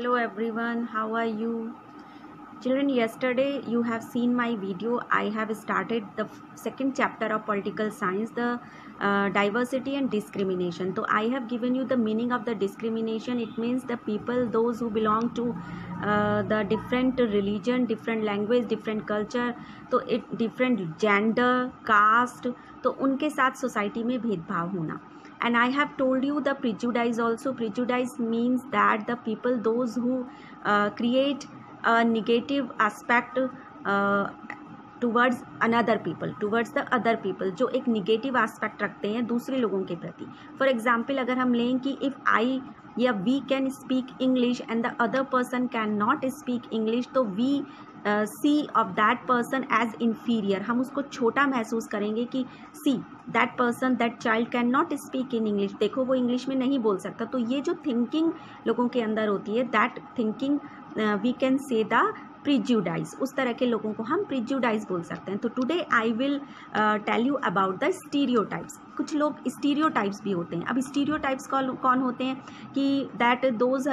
Hello everyone, how are you? Children, yesterday you have seen my video. I have started the second chapter of political science, the diversity and discrimination. So I have given you the meaning of the discrimination. It means the people, those who belong to the different religion, different language, different culture, तो it different gender, caste, तो उनके साथ society में भेदभाव होना. And I have told you the prejudice also. Prejudice means that the people, those who create a negative aspect towards another people, towards the other people, जो एक negative aspect रखते हैं दूसरे लोगों के प्रति. For example, अगर हम लें कि if I या we can speak English and the other person cannot speak English, तो we see of that person as inferior. हम उसको छोटा महसूस करेंगे कि see that person, that child cannot speak in English. देखो वो इंग्लिश में नहीं बोल सकता. तो ये जो थिंकिंग लोगों के अंदर होती है, that thinking we can say the prejudice. उस तरह के लोगों को हम prejudice बोल सकते हैं. तो today I will tell you about the stereotypes. कुछ लोग stereotypes भी होते हैं. अब stereotypes कौन होते हैं कि that those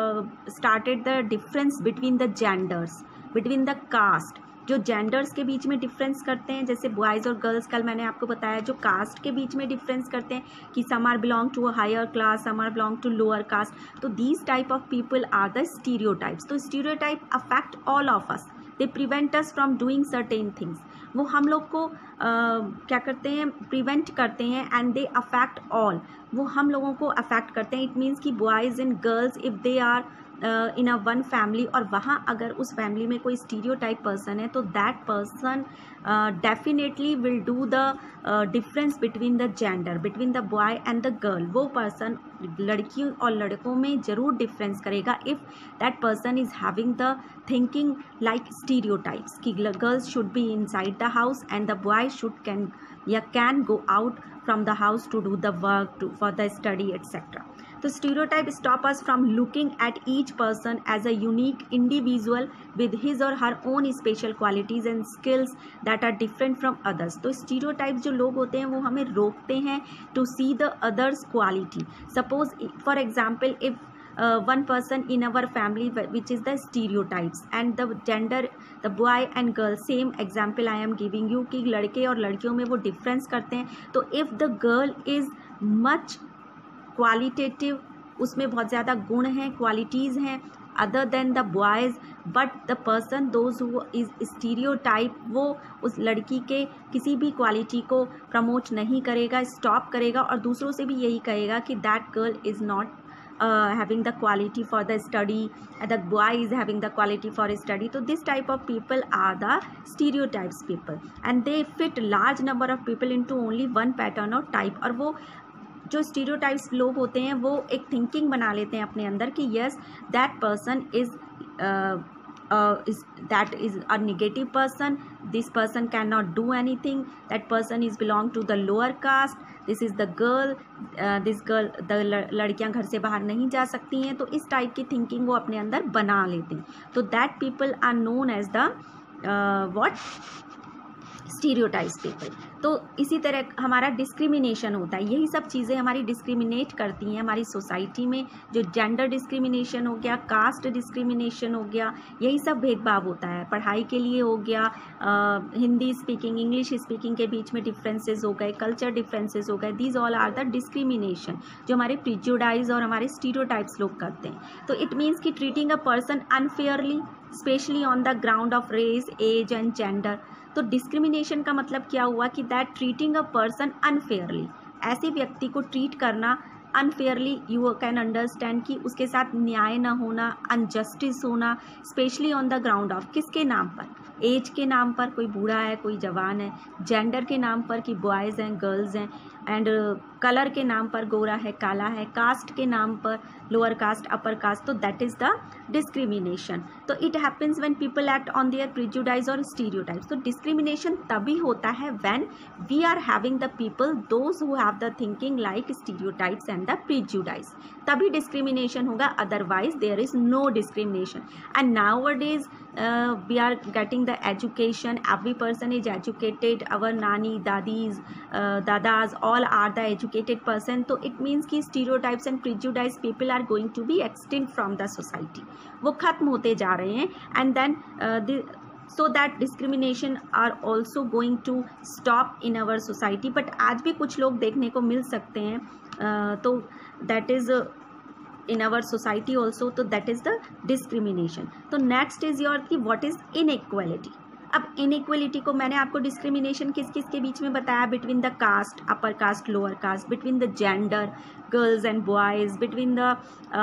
started the difference between the genders, between the caste. जो जेंडर्स के बीच में डिफरेंस करते हैं, जैसे बॉयज़ और गर्ल्स, कल मैंने आपको बताया, जो कास्ट के बीच में डिफरेंस करते हैं कि some are belong to a higher class, some are belong to lower caste. तो these type of people are the stereotypes. तो stereotype affect all of us. They prevent us from doing certain things. वो हम लोग को क्या करते हैं, prevent करते हैं. And they affect all. वो हम लोगों को अफेक्ट करते हैं. इट मीन्स कि boys and girls, if they are in a one family, और वहाँ अगर उस फैमिली में कोई स्टीरियोटाइप पर्सन है, तो that person definitely will do the difference between the gender, between the boy and the girl. वो पर्सन लड़कियों और लड़कों में ज़रूर डिफरेंस करेगा if that person is having the thinking like stereotypes कि girls should be inside the house and the boy should can go out from the house to do the work, for the study etcetera. तो stereotype stop us from looking at each person as a unique individual with his or her own special qualities and skills that are different from others. तो stereotype जो लोग होते हैं वो हमें रोकते हैं to see the others quality. Suppose for example if one person in our family which is the stereotypes and the gender, the boy and girl, same example I am giving you कि लड़के और लड़कियों में वो difference करते हैं. तो if the girl is much qualitative, उसमें बहुत ज़्यादा गुण हैं, क्वालिटीज़ हैं other than the boys, but the person those who is stereotype, वो उस लड़की के किसी भी क्वालिटी को प्रमोट नहीं करेगा, स्टॉप करेगा, और दूसरों से भी यही कहेगा कि that girl is not having the quality for the study, the boy is having the quality for study. So this type of people are the stereotypes people, and they fit large number of people into only one pattern or type. और वो जो stereotypes लोग होते हैं वो एक thinking बना लेते हैं अपने अंदर कि yes that person is that is a negative person, this person cannot do anything, that person is belong to the lower caste, this is the girl, this girl, the लड़कियां घर से बाहर नहीं जा सकती हैं. तो इस टाइप की थिंकिंग वो अपने अंदर बना लेते हैं. तो that people are known as the what stereotypes people. तो इसी तरह हमारा डिस्क्रिमिनेशन होता है. यही सब चीज़ें हमारी डिस्क्रिमिनेट करती हैं हमारी सोसाइटी में. जो जेंडर डिस्क्रिमिनेशन हो गया, कास्ट डिस्क्रिमिनेशन हो गया, यही सब भेदभाव होता है. पढ़ाई के लिए हो गया, हिंदी स्पीकिंग, इंग्लिश स्पीकिंग के बीच में डिफरेंसेस हो गए, कल्चर डिफरेंसेस हो गए. These all are the discrimination जो हमारे प्रिजुडाइज और हमारे स्टीरियोटाइप्स लोग करते हैं. तो इट मीन्स कि treating a person unfairly, specially on the ground of race, age and gender. तो डिस्क्रिमिनेशन का मतलब क्या हुआ कि that treating a person unfairly, ऐसे व्यक्ति को ट्रीट करना अनफेयरली. यू कैन अंडरस्टैंड कि उसके साथ न्याय न होना, अनजस्टिस होना, specially on the ground of किसके नाम पर, एज के नाम पर, कोई बूढ़ा है कोई जवान है, जेंडर के नाम पर कि बॉयज़ हैं गर्ल्स हैं, एंड कलर के नाम पर गोरा है काला है, कास्ट के नाम पर लोअर कास्ट अपर कास्ट. तो दैट इज़ द डिस्क्रिमिनेशन. तो it happens when people act on their prejudice और स्टीरियोटाइप्स. तो डिस्क्रिमिनेशन तभी होता है when we are having the people those who have the thinking like stereotypes and the prejudice, तभी discrimination होगा. Otherwise there is no discrimination. And nowadays we are getting the education, every person is educated, our nani, dadis, dadas, all all are the educated person, तो it means कि stereotypes and prejudice people are going to be extinct from the society, वो खत्म होते जा रहे हैं, and then so that discrimination are also going to stop in our society. but आज भी कुछ लोग देखने को मिल सकते हैं, तो that is in our society also, तो that is the discrimination. तो next is your कि what is inequality. अब इनइक्वलिटी को मैंने आपको डिस्क्रिमिनेशन किस किस के बीच में बताया, between the caste, upper caste, lower caste, between the gender, girls and boys, between the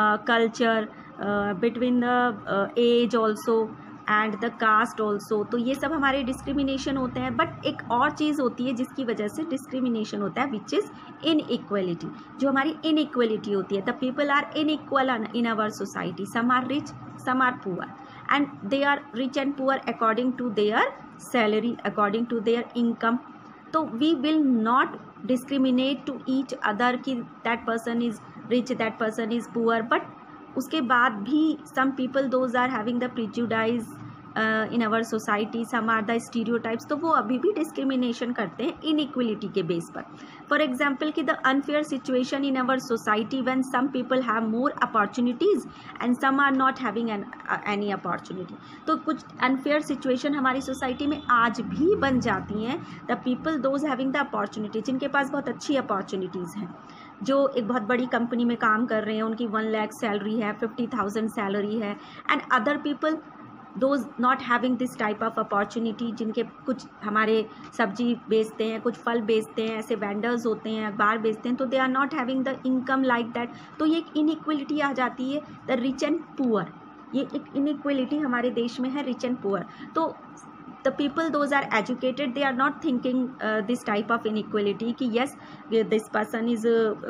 culture, between the age also and the caste also. तो ये सब हमारे डिस्क्रिमिनेशन होते हैं. बट एक और चीज़ होती है जिसकी वजह से डिस्क्रिमिनेशन होता है, विच इज़ इनइक्वलिटी. जो हमारी इनइक्वलिटी होती है, the people are unequal in our society. Some are rich, some are poor, and they are rich and poor according to their salary, according to their income. So we will not discriminate to each other कि that person is rich, that person is poor. But उसके बाद भी some people those are having the prejudice in our society, some are the stereotypes, तो वो अभी भी discrimination करते हैं inequality के बेस पर. For example कि the unfair situation in our society when some people have more opportunities and some are not having any opportunity. तो कुछ unfair situation हमारी society में आज भी बन जाती हैं. The people those having the opportunity, जिनके पास बहुत अच्छी opportunities हैं, जो एक बहुत बड़ी कंपनी में काम कर रहे हैं, उनकी 1 लाख सैलरी है, 50,000 सैलरी है, and other people those not having this type of opportunity, जिनके कुछ हमारे सब्जी बेचते हैं, कुछ फल बेचते हैं, ऐसे वेंडर्स होते हैं, अखबार बेचते हैं, तो they are not having the income like that. तो ये एक इनइक्वलिटी आ जाती है, द रिच एंड पुअर. ये एक इनइक्वलिटी हमारे देश में है, रिच एंड पुअर. तो the people those are educated, they are not thinking this type of inequality कि yes this person is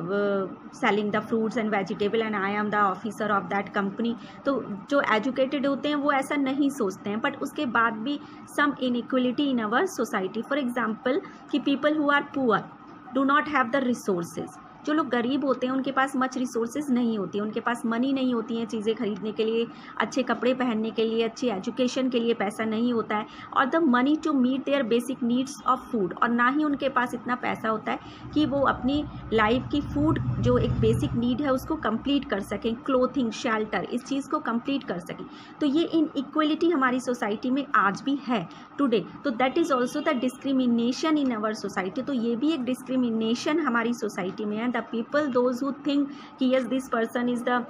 selling the fruits and vegetable and I am the officer of that company. तो जो educated होते हैं वो ऐसा नहीं सोचते हैं. but उसके बाद भी some inequality in our society. for example कि people who are poor do not have the resources. जो लोग गरीब होते हैं उनके पास मच रिसोर्सेज नहीं होती हैं, उनके पास मनी नहीं होती हैं चीज़ें खरीदने के लिए, अच्छे कपड़े पहनने के लिए, अच्छी एजुकेशन के लिए पैसा नहीं होता है, और the money to meet their basic needs of food. और ना ही उनके पास इतना पैसा होता है कि वो अपनी लाइफ की फूड जो एक बेसिक नीड है उसको कंप्लीट कर सकें, क्लोथिंग, शेल्टर, इस चीज़ को कंप्लीट कर सकें. तो ये इनइक्वलिटी हमारी सोसाइटी में आज भी है टुडे. तो that is also the discrimination in our society. तो ये भी एक डिस्क्रिमिनेशन हमारी सोसाइटी में है. the people those who think कि yes this person is the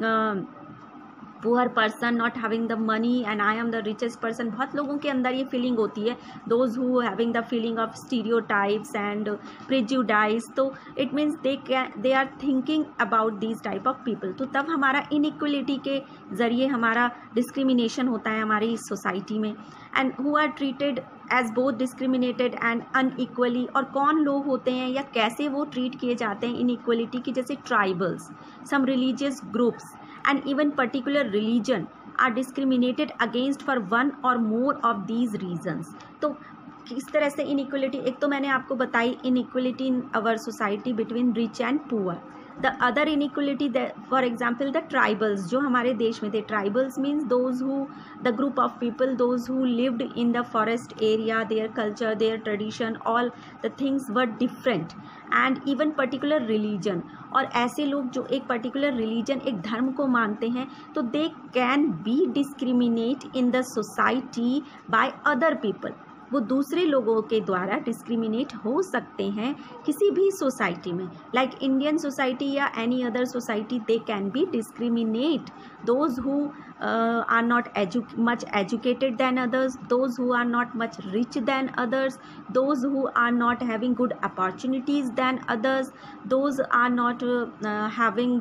poor person not having the money and I am the richest person. बहुत लोगों के अंदर ये फीलिंग होती है, those who having the feeling of stereotypes and prejudice. तो it means they are thinking about these type of people. तो तब हमारा inequality के ज़रिए हमारा discrimination होता है हमारी सोसाइटी में. and who are treated as both discriminated and unequally. और कौन लोग होते हैं या कैसे वो ट्रीट किए जाते हैं inequality की, जैसे tribals, some religious groups and even particular religion are discriminated against for one or more of these reasons. तो किस तरह से inequality, एक तो मैंने आपको बताई inequality in our society between rich and poor. The other inequality, for example the tribals जो हमारे देश में थे. tribals means those who, the group of people those who lived in the forest area, their culture, their tradition, all the things were different and even particular religion. और ऐसे लोग जो एक particular religion, एक धर्म को मानते हैं, तो they can be discriminate in the society by other people. वो दूसरे लोगों के द्वारा डिस्क्रिमिनेट हो सकते हैं किसी भी सोसाइटी में, लाइक इंडियन सोसाइटी या any other society. They can be discriminate those who are not much educated than others, those who are not much rich than others, those who are not having good opportunities than others, those are not having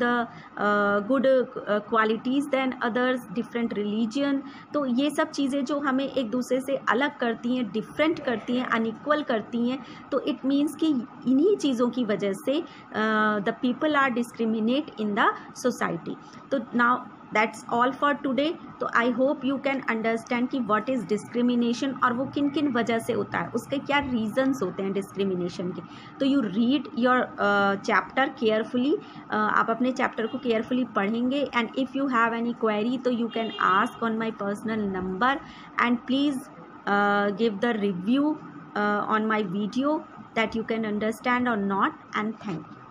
the good qualities than others, different religion. तो ये सब चीज़ें जो हमें एक दूसरे से अलग करती हैं, डिफरेंट करती हैं, अनइक्वल करती हैं, तो इट मीन्स कि इन्हीं चीज़ों की वजह से the people are discriminate in the society. तो now that's all for today. तो I hope you can understand कि व्हाट इज़ डिस्क्रिमिनेशन और वो किन किन वजह से होता है, उसके क्या रीजंस होते हैं डिस्क्रिमिनेशन के. तो you read your chapter carefully. आप अपने चैप्टर को केयरफुली पढ़ेंगे and if you have any query तो you can ask on my personal number and please give the review on my video. that you can understand or not, and thank you.